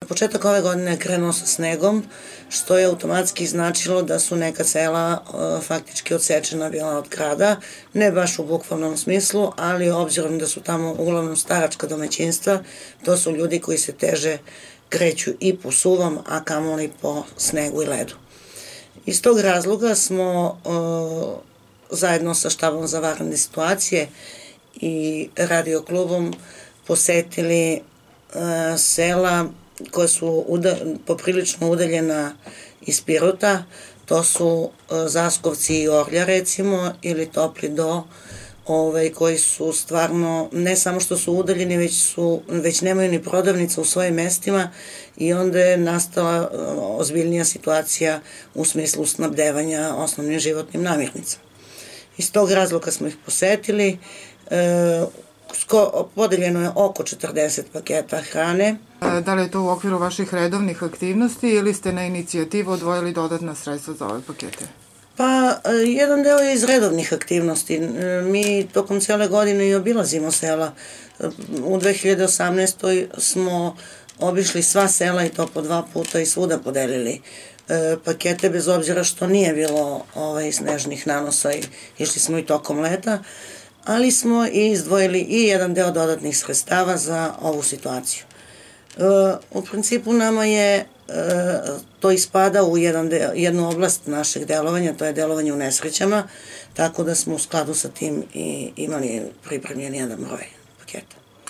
Početak ove godine je krenuo sa snegom, što je automatski značilo da su neka sela faktički odsečena bila od grada, ne baš u bukvalnom smislu, ali obzirom da su tamo uglavnom staračka domaćinstva, to su ljudi koji se teže kreću i po suvom, a kamoli po snegu i ledu. Iz tog razloga smo zajedno sa štabom za vanredne situacije i radio klubom posetili sela koje su poprilično udaljena iz Pirota, to su Zaskovci i Orlja recimo, ili Topli Do, koji su stvarno, ne samo što su udaljeni, već nemaju ni prodavnica u svojim mestima i onda je nastala ozbiljnija situacija u smislu snabdevanja osnovnim životnim namirnicama. Iz tog razloga smo ih posetili, podeljeno je oko 40 paketa hrane. Da li je to u okviru vaših redovnih aktivnosti ili ste na inicijativu odvojili dodatna sredstva za ove pakete? Pa, jedan deo je iz redovnih aktivnosti. Mi tokom cele godine i obilazimo sela. U 2018. smo obišli sva sela i to po 2 puta i svuda podelili pakete, bez obzira što nije bilo snežnih nanosa i išli smo i tokom leta, ali smo i izdvojili i jedan deo dodatnih sredstava za ovu situaciju. U principu nama je to ispada u jednu oblast našeg delovanja, to je delovanje u nesrećama, tako da smo u skladu sa tim i imali pripremljen jedan broj paketa.